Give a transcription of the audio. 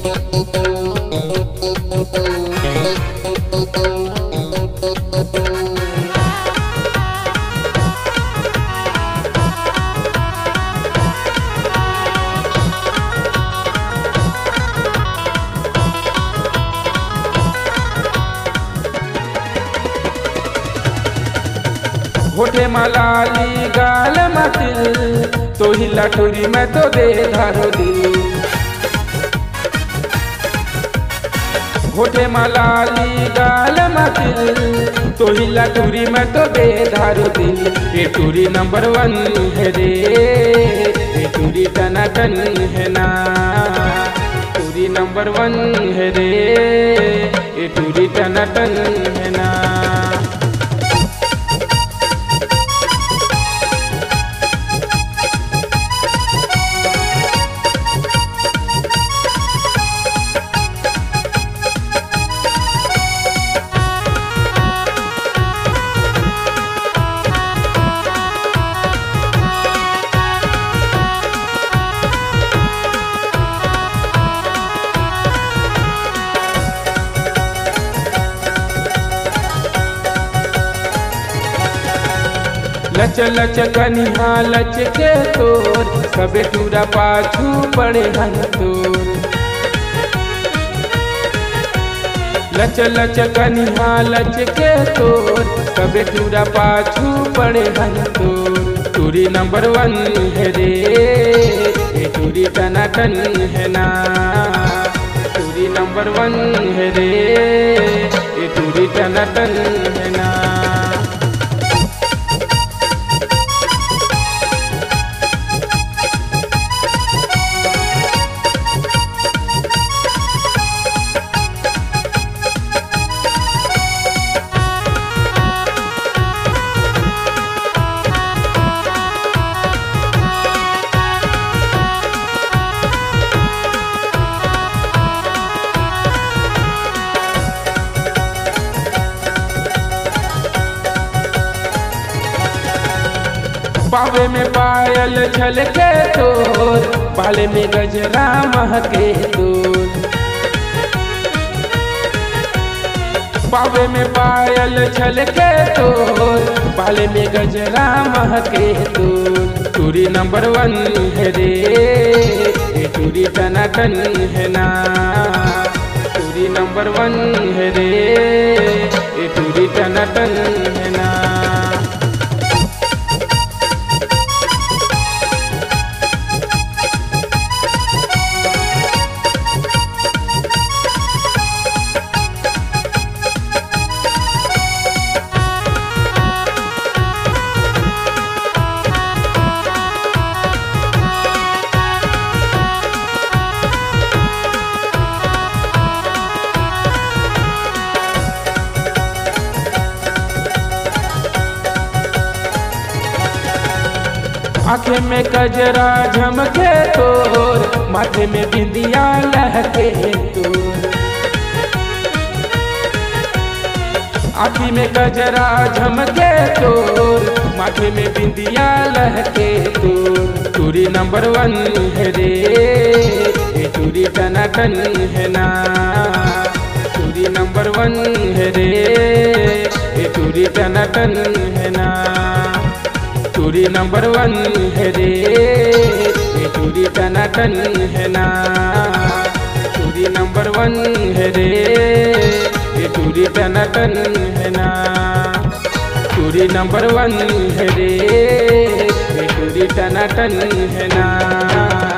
होठे मलाली गाल मतिल तो ही लटोरी में तो दे धारो दिल। होठे मलाली गाल मतिल तो ही लटोरी में तो दे धारो दिल। ये टूरी नंबर 1 है रे, ये टूरी टनाटन है ना। टूरी नंबर 1 है रे, ये टूरी टनाटन है ना। लच लच कनिहा लच के तोर सबे टूरा पाछू पड़े हन तोर। लच लच कनिहा लच के तोर सबे टूरा पाछू पड़े हन तोर। टूरी नंबर 1 है रे, ये टूरी टनाटन है ना। टूरी नंबर 1 है रे, ये टूरी टनाटन है ना। बावे में पायल छलके तोर, बाले में गजरा महके तोर। बावे में पायल छलके तोर, बाले में गजरा महके तोर। टूरी नंबर 1 है रे, ये टूरी टनाटन है ना। टूरी नंबर 1 है रे, ये टूरी टनाटन है ना। आँखें में कजरा झमके तोर, माथे में बिंदिया लहके तोर। आँखी में कजरा झमके तोर, माथे में बिंदिया लहके तोर। टूरी नंबर 1 है रे, ये टूरी टनाटन है ना। टूरी नंबर 1 है रे, ये टूरी टनाटन है ना। टूरी नंबर 1 है रे, ये टूरी टनाटन है ना। टूरी नंबर 1 है रे, ये टूरी टनाटन है ना। टूरी नंबर 1 है रे, ये टूरी टनाटन है ना।